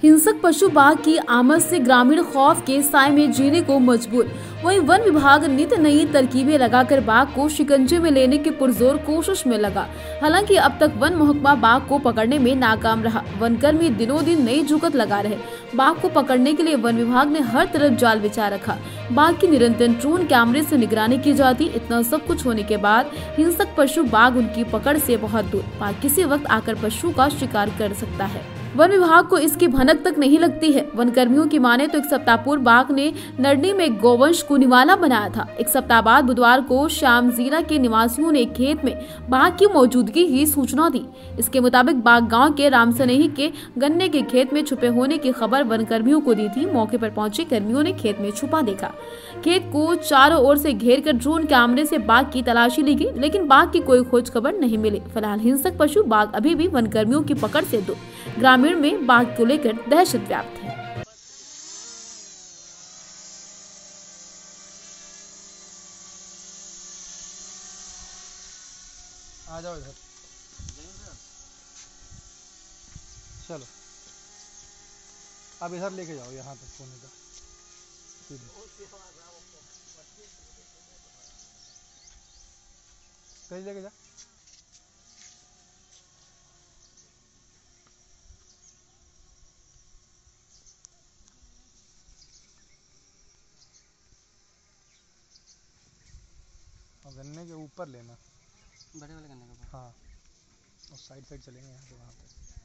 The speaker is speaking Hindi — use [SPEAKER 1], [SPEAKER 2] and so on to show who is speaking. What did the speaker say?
[SPEAKER 1] हिंसक पशु बाघ की आमद से ग्रामीण खौफ के साए में जीने को मजबूर। वहीं वन विभाग नित नई तरकीबें लगाकर बाघ को शिकंजे में लेने की पुरजोर कोशिश में लगा। हालांकि अब तक वन महकमा बाघ को पकड़ने में नाकाम रहा। वनकर्मी दिनों दिन नई जुगत लगा रहे। बाघ को पकड़ने के लिए वन विभाग ने हर तरफ जाल बिछा रखा। बाघ की निरंतर ड्रोन कैमरे से निगरानी की जाती। इतना सब कुछ होने के बाद हिंसक पशु बाघ उनकी पकड़ से बहुत दूर। बाघ किसी वक्त आकर पशु का शिकार कर सकता है। वन विभाग को इसकी भनक तक नहीं लगती है। वन कर्मियों की माने तो एक सप्ताह पूर्व बाघ ने नरनी में गोवंश को निवाला बनाया था। एक सप्ताह बाद बुधवार को श्यामजीरा के निवासियों ने खेत में बाघ की मौजूदगी की सूचना दी। इसके मुताबिक बाघ गांव के रामसनेही के गन्ने के खेत में छुपे होने की खबर वन कर्मियों को दी थी। मौके पर पहुंचे कर्मियों ने खेत में छुपा देखा। खेत को चारों ओर से घेर कर ड्रोन कैमरे से बाघ की तलाशी ली गई, लेकिन बाघ की कोई खोज खबर नहीं मिली। फिलहाल हिंसक पशु बाघ अभी भी वन कर्मियों की पकड़ से दूर। ग्रामीण में बाघ को लेकर दहशत व्याप्त है।
[SPEAKER 2] आ जाओ इधर, चलो अब इधर लेके जाओ, यहाँ तक कोने तक कहीं लेके जा। और गन्ने के ऊपर लेना,
[SPEAKER 3] बड़े वाले गन्ने के ऊपर।
[SPEAKER 2] हाँ, और साइड चलेंगे यहाँ से वहाँ पे।